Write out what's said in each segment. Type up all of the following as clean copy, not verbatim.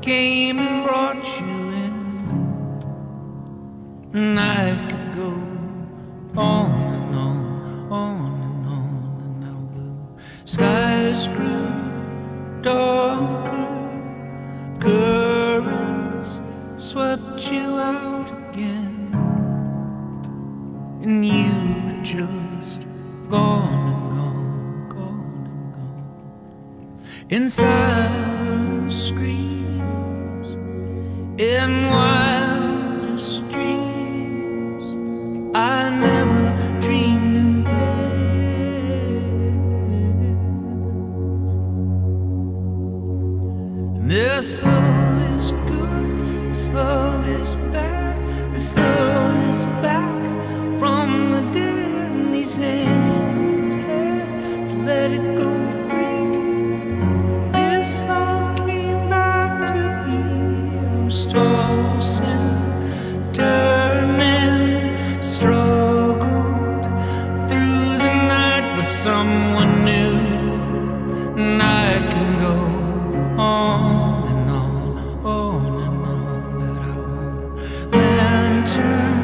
came and brought you in, and I could go on and on, on and on. And now blue skies grew darker, currents swept you out again, and you were just gone and gone, gone and gone. In silent screams, in wildest dreams, I never dreamed of this. This love is good, this love is bad, this love is back from the dead, and these hands had to let it go free. This love came back to me. I was tossing, turning, struggled through the night with someone new, and I can go on and on, on and on. But I won't lantern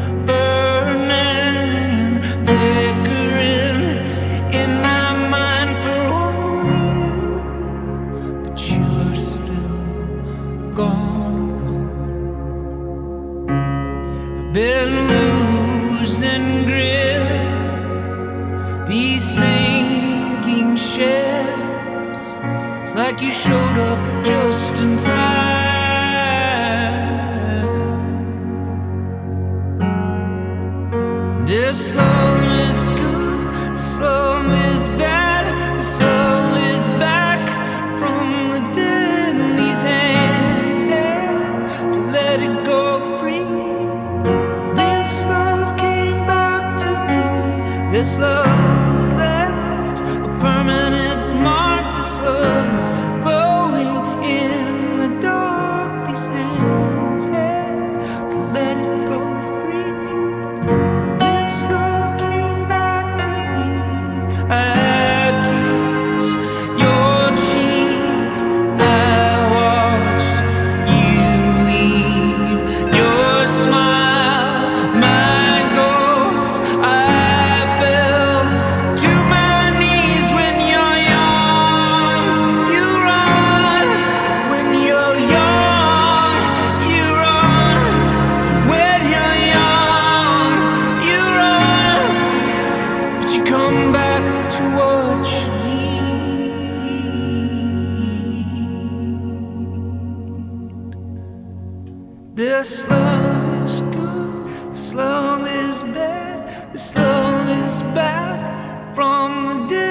burning, flickering in my mind for only you, but you are still gone, gone. I've been losing grip, these sinking ships. It's like you showed up just in time. This love is good, this love is bad, this love is back from the dead, and these hands had to let it go free. This love came back to me, this love left a permanent mark. This love is glowing in the dark. These hands had to let it go free. This love came back to me. I kissed your cheek, I watched you leave, your smile, my ghost. I fell to my knees. When you're young, you run. When you're young, you run. When you're young, you run. But you come back to watch me. This love is good, this love is bad, this love is back from the dead.